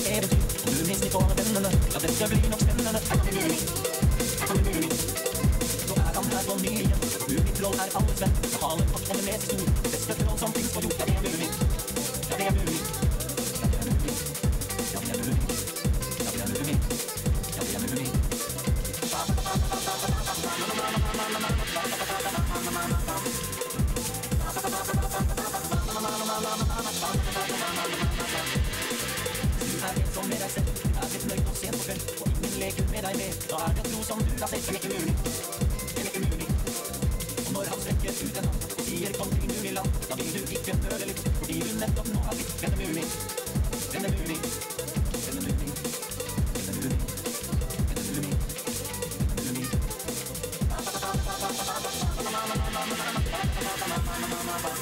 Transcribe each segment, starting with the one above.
ett äventyr. Och du minns ni kvar vännerna, ja det ska bli något spännande. Då är han här från nyligen, mumitrul är alldeles vän. Jag har fått en med sig stor, det bästa troll som finns på jord. Ja det är mumi, ja det är mumi, ja det är mumi, ja det är mumi, ja det är mumi, ja det är mumi. Du är en som med dig sett, är ett nöjd och sent på kväll. Och ingen leker med dig med, då är jag tro som du har sett. Det är mumi, det är mumi. Och när han sträcker ut en hand och säger kom till mumiland, då vill du ikke føle litt, fordi du nettopp nå har blitt. Den är mumi, den är mumi, den är mumi, den är mumi, den är mumi, den är mumi.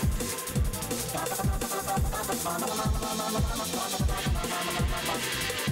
Mama,